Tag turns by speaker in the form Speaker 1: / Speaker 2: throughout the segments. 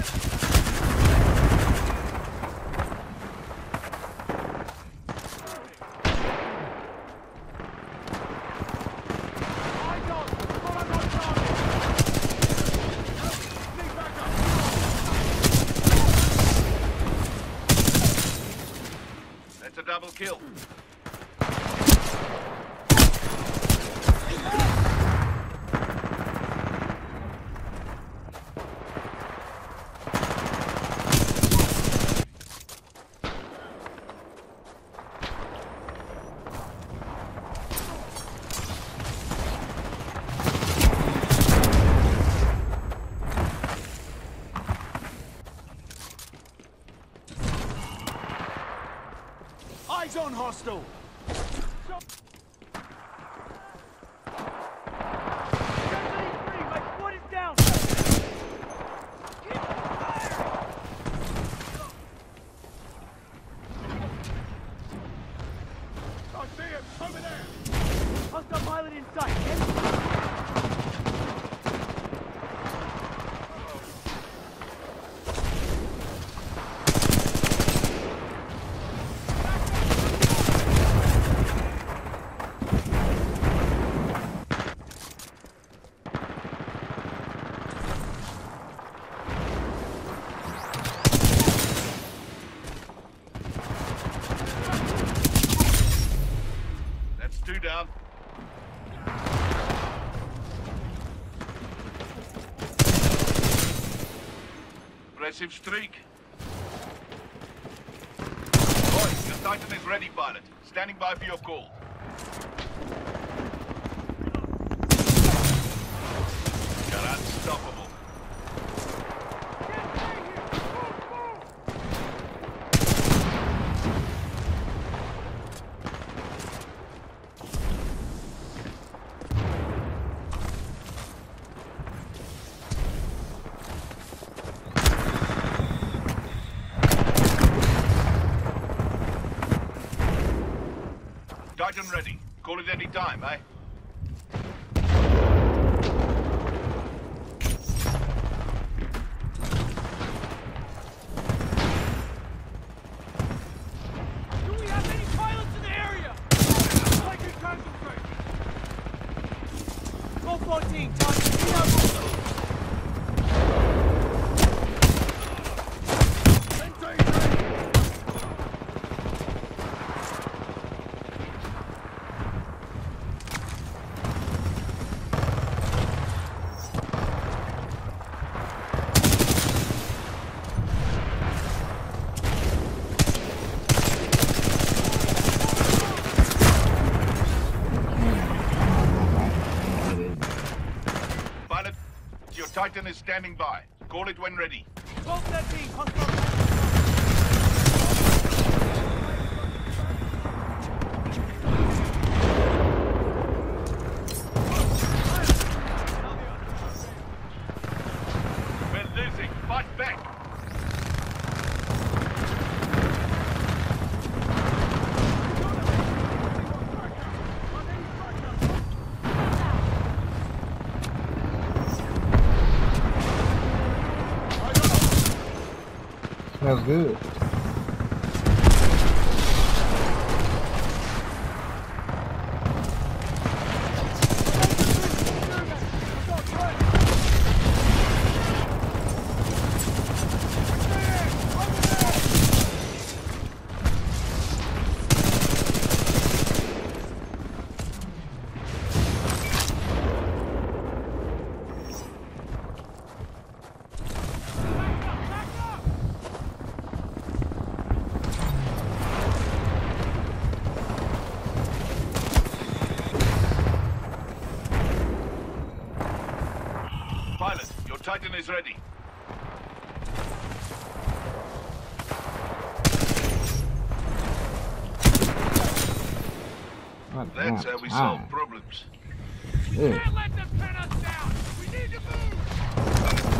Speaker 1: That's a double kill.
Speaker 2: Eyes on hostile!
Speaker 1: Two down. Impressive streak. Boys, the Titan is ready, pilot. Standing by for your call. You're unstoppable. Titan ready. Call it any time, eh?
Speaker 2: Do we have any pilots in the area? I can concentrate. 1214, Titan, we have
Speaker 1: Titan is standing by. Call it when ready.
Speaker 2: 1213, hostile.
Speaker 3: Smells good.
Speaker 1: Pilot, your Titan is ready. That's how we solve problems.
Speaker 2: We can't let them pin us down! We need to move!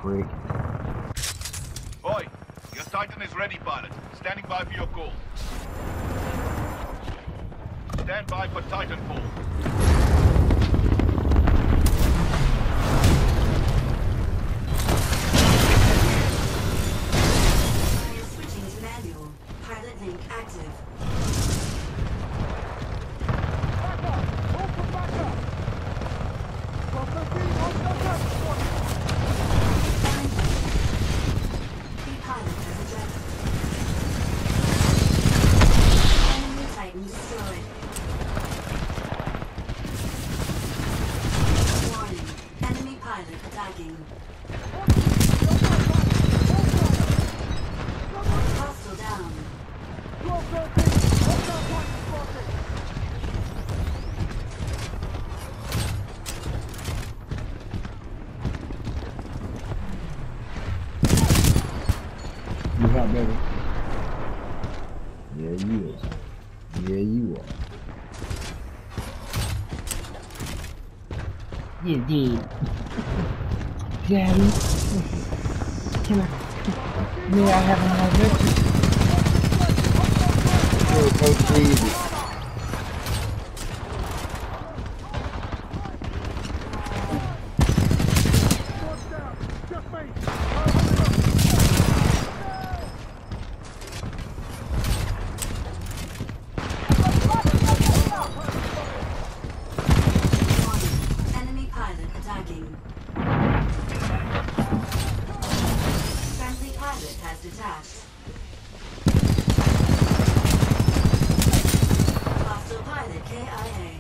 Speaker 3: prick.
Speaker 1: Boy, your Titan is ready, pilot. Standing by for your call. Stand by for Titanfall.
Speaker 4: Switching to manual. Pilot link active.
Speaker 2: Back up! Open back up! 1213, hostile transport!
Speaker 4: The pilot has ejected. Enemy Titan destroyed. Warning. Enemy pilot attacking. Hostile down.
Speaker 2: 1213, hostile Titan spotted!
Speaker 3: You hot, baby? Yeah, you is. Yeah, you are. Yeah, yeah. Daddy, can I? May I have my message? Oh, so easy.
Speaker 2: One down! Just me!
Speaker 4: Enemy pilot attacking. Friendly pilot has detached. Hostile pilot KIA.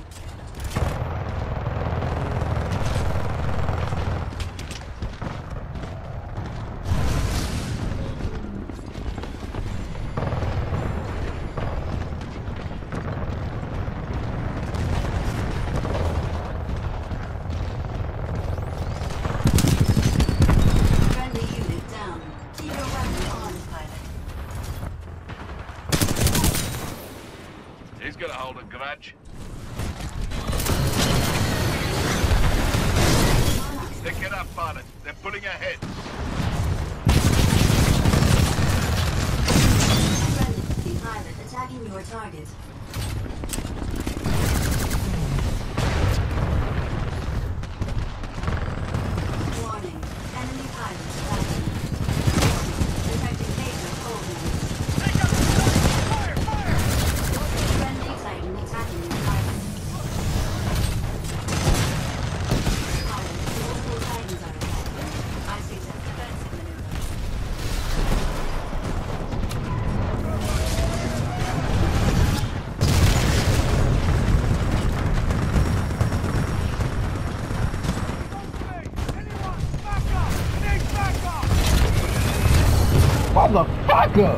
Speaker 4: Friendly unit down. Keep your weapon on, pilot.
Speaker 1: He's gonna hold a grudge. Pick it up, pilot. They're pulling ahead.
Speaker 4: Friendly pilot attacking your target. Warning. Enemy pilot attacking. Detecting laser holdings.
Speaker 2: Fire! Fire!
Speaker 4: Friendly Titan attacking your target. Pilot, multiple Titans are ahead. I suggest defensive maneuver.
Speaker 2: Anyone! Back up! Need back up!
Speaker 3: Motherfucker!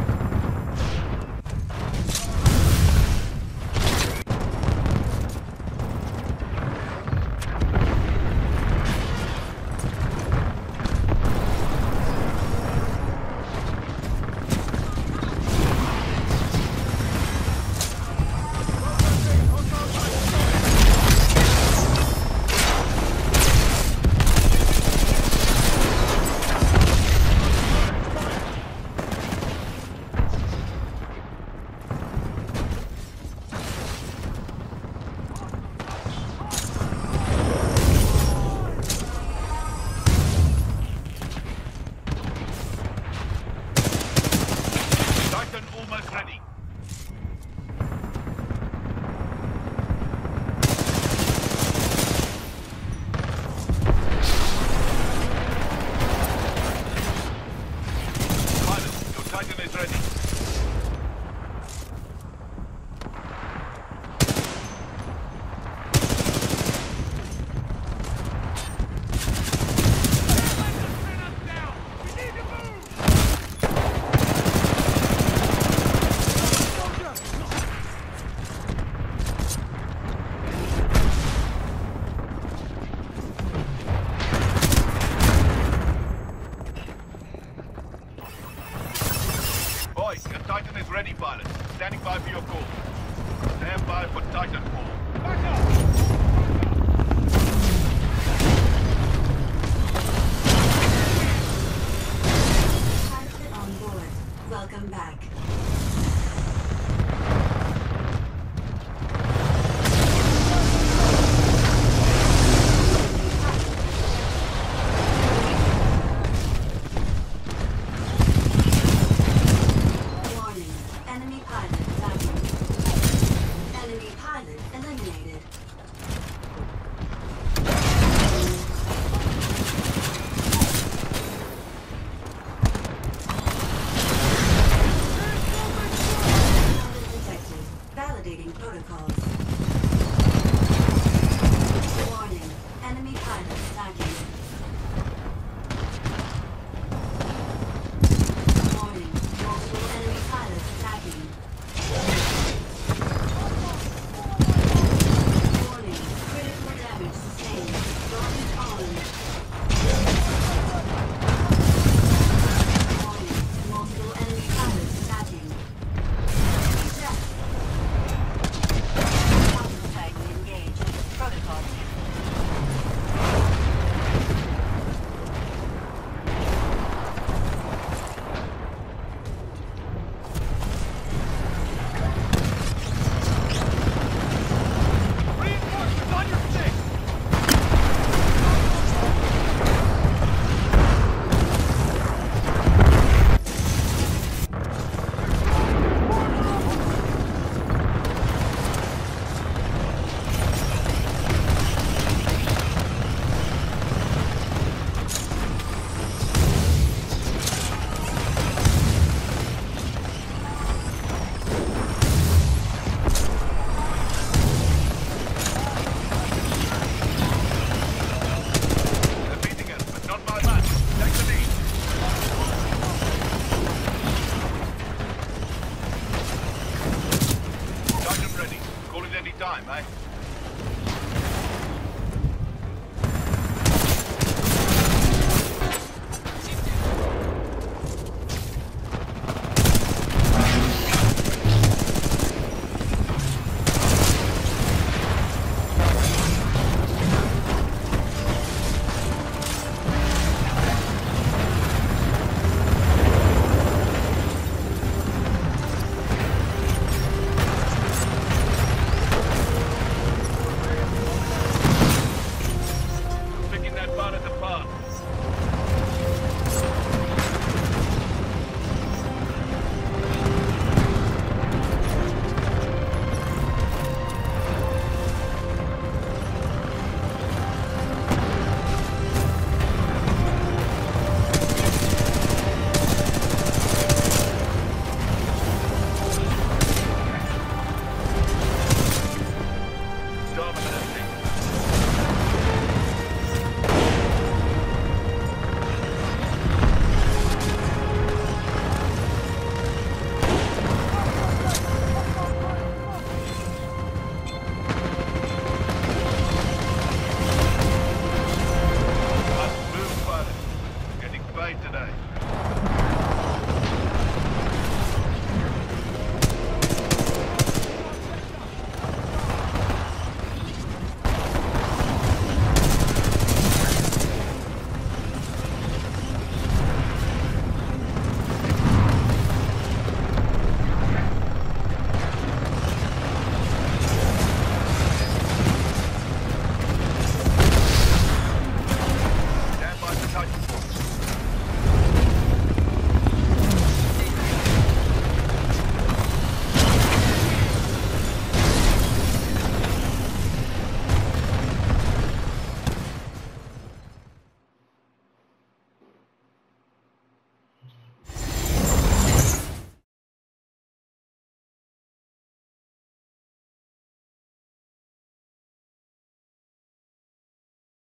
Speaker 1: Titan almost ready. Pilot, your Titan is ready. Boy, your Titan is ready, pilot. Standing by for your call. Stand by for Titanfall.
Speaker 2: Back up!
Speaker 4: pilots tagging.